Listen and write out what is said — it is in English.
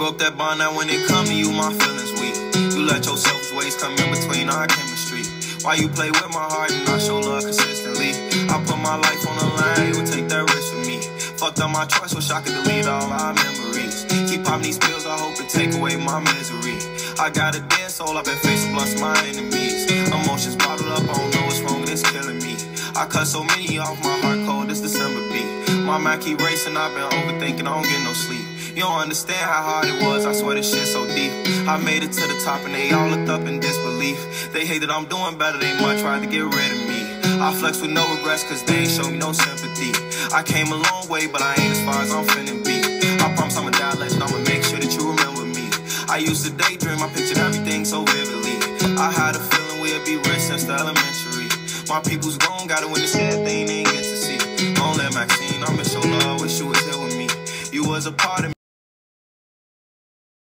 broke that bond, now when it come to you, my feelings weak. You let your selfish ways come in between our chemistry. Why you play with my heart and I show love consistently? I put my life on the line, you would take that risk with me. Fucked up my choice, wish I could delete all our memories. Keep popping these pills, I hope it take away my misery. I got a dead soul, I've been facing blunts my enemies. Emotions bottled up, I don't know what's wrong, it's killing me. I cut so many off, my heart cold, this December beat. My mind keep racing, I've been overthinking, I don't get no sleep. You don't understand how hard it was, I swear this shit so deep. I made it to the top and they all looked up in disbelief. They hate that I'm doing better, they much rather get rid of me. I flex with no regrets cause they ain't show me no sympathy. I came a long way but I ain't as far as I'm finna be. I promise I'ma die legend, I'ma make sure that you remember me. I used to daydream, I pictured everything so vividly. I had a feeling we'd be rich since the elementary. My people's gone, gotta win the sad thing they ain't get to see. Don't let Maxine, I miss your love, wish you was here with me. You was a part of me.